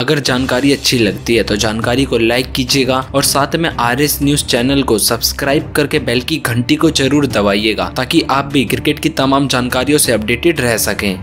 अगर जानकारी अच्छी लगती है तो जानकारी को लाइक कीजिएगा और साथ में RS न्यूज चैनल को सब्सक्राइब करके बेल की घंटी को जरूर दबाइएगा ताकि आप भी क्रिकेट की तमाम जानकारियों से अपडेटेड रह सकें।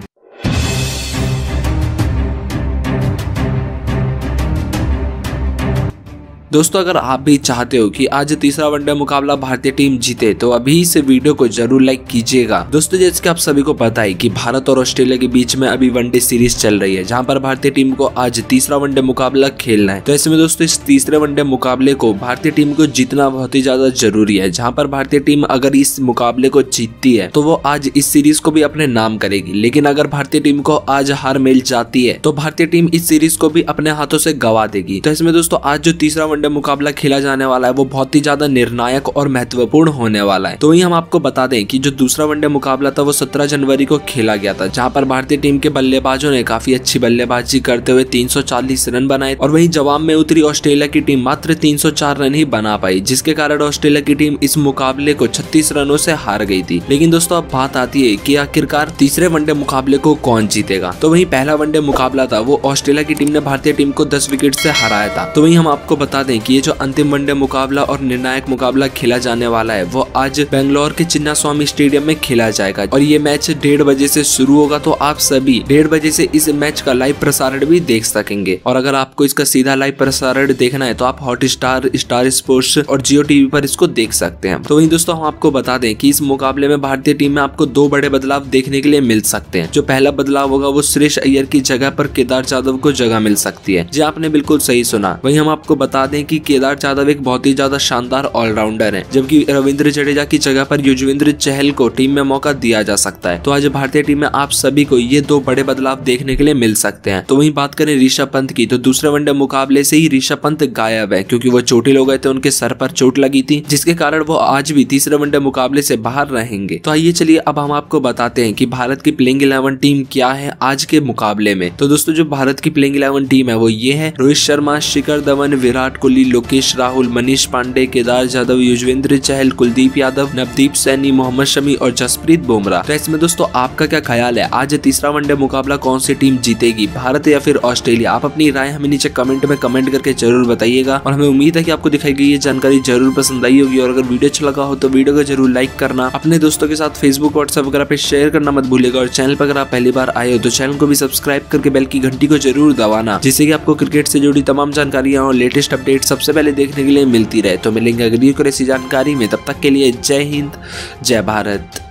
दोस्तों, अगर आप भी चाहते हो कि आज तीसरा वनडे मुकाबला भारतीय टीम जीते तो अभी इस वीडियो को जरूर लाइक कीजिएगा। दोस्तों, जैसे कि आप सभी को पता है कि भारत और ऑस्ट्रेलिया के बीच में अभी वनडे सीरीज चल रही है, जहां पर भारतीय टीम को आज तीसरा वनडे मुकाबला खेलना है। तो ऐसे में दोस्तों, इस तीसरे वनडे मुकाबले को भारतीय टीम को जीतना बहुत ही ज्यादा जरूरी है। जहाँ पर भारतीय टीम अगर इस मुकाबले को जीतती है तो वो आज इस सीरीज को भी अपने नाम करेगी, लेकिन अगर भारतीय टीम को आज हार मिल जाती है तो भारतीय टीम इस सीरीज को भी अपने हाथों से गवा देगी। तो इसमें दोस्तों, आज जो तीसरा वनडे मुकाबला खेला जाने वाला है वो बहुत ही ज्यादा निर्णायक और महत्वपूर्ण होने वाला है। तो वही हम आपको बता दें कि जो दूसरा वनडे मुकाबला था वो 17 जनवरी को खेला गया था, जहां पर भारतीय टीम के बल्लेबाजों ने काफी अच्छी बल्लेबाजी करते हुए 340 रन बनाए और वहीं जवाब में उतरी ऑस्ट्रेलिया की टीम मात्र 304 रन ही बना पाई, जिसके कारण ऑस्ट्रेलिया की टीम इस मुकाबले को 36 रनों से हार गई थी। लेकिन दोस्तों, अब बात आती है कि आखिरकार तीसरे वनडे मुकाबले को कौन जीतेगा। तो वही पहला वनडे मुकाबला था वो ऑस्ट्रेलिया की टीम ने भारतीय टीम को 10 विकेट से हराया था। तो वही हम आपको बता दें कि ये जो अंतिम वनडे मुकाबला और निर्णायक मुकाबला खेला जाने वाला है वो आज बेंगलोर के चिन्नास्वामी स्टेडियम में खेला जाएगा और ये मैच 1:30 बजे से शुरू होगा। तो आप सभी 1:30 बजे से इस मैच का लाइव प्रसारण भी देख सकेंगे। और अगर आपको इसका सीधा लाइव प्रसारण देखना है तो आप हॉटस्टार, स्टार स्पोर्ट्स और जियो टीवी पर इसको देख सकते हैं। तो वही दोस्तों, हम आपको बता दें कि इस मुकाबले में भारतीय टीम में आपको 2 बड़े बदलाव देखने के लिए मिल सकते हैं। जो पहला बदलाव होगा वो श्रेयस अय्यर की जगह पर केदार जाधव को जगह मिल सकती है। जी, आपने बिल्कुल सही सुना। वही हम आपको बता दें कि केदार जाधव एक बहुत ही ज्यादा शानदार ऑलराउंडर है, जबकि रविंद्र जडेजा की जगह पर युजवेंद्र चहल को टीम में मौका दिया जा सकता है। तो आज भारतीय टीम में आप सभी को ये 2 बड़े बदलाव देखने के लिए मिल सकते हैं। तो वहीं बात करें ऋषभ पंत की, तो दूसरे वनडे मुकाबले से ही ऋषभ पंत गायब है क्योंकि वो चोटिल हो गए थे, उनके सर पर चोट लगी थी, जिसके कारण वो आज भी तीसरे वनडे मुकाबले से बाहर रहेंगे। तो आइए चलिए अब हम आपको बताते हैं कि भारत की प्लेइंग 11 टीम क्या है आज के मुकाबले में। तो दोस्तों, जो भारत की प्लेइंग 11 टीम है वो ये है: रोहित शर्मा, शिखर धवन, विराट कोहली, लोकेश राहुल, मनीष पांडे, केदार जाधव, युजवेंद्र चहल, कुलदीप यादव, नवदीप सैनी, मोहम्मद शमी और जसप्रीत बुमराह। तो इसमें दोस्तों, आपका क्या ख्याल है, आज तीसरा वनडे मुकाबला कौन सी टीम जीतेगी, भारत या फिर ऑस्ट्रेलिया? आप अपनी राय हमें नीचे कमेंट में कमेंट करके जरूर बताइएगा और हमें उम्मीद है कि आपको दिखाई गई ये जानकारी जरूर पसंद आई होगी। और अगर वीडियो अच्छा लगा हो तो वीडियो को जरूर लाइक करना, अपने दोस्तों के साथ फेसबुक, व्हाट्सएप वगैरह पे शेयर करना मत भूलिएगा। और चैनल पर अगर आप पहली बार आए हो तो चैनल को भी सब्सक्राइब करके बेल की घंटी को जरूर दबाना, जिससे कि आपको क्रिकेट से जुड़ी तमाम जानकारियां और लेटेस्ट अपडेट सबसे पहले देखने के लिए मिलती रहे। तो मिलेंगे अगली और ऐसी जानकारी में, तब तक के लिए जय हिंद, जय भारत।